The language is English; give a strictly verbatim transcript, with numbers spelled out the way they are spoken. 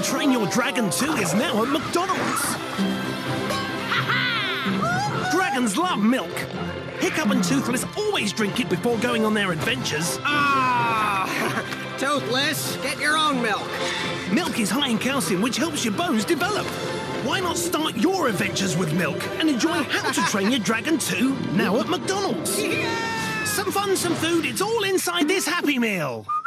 Train Your Dragon two is now at McDonald's. Dragons love milk. Hiccup and Toothless always drink it before going on their adventures. Ah! Toothless, get your own milk. Milk is high in calcium, which helps your bones develop. Why not start your adventures with milk and enjoy How to Train Your Dragon two now at McDonald's? Yeah! Some fun, some food, it's all inside this Happy Meal.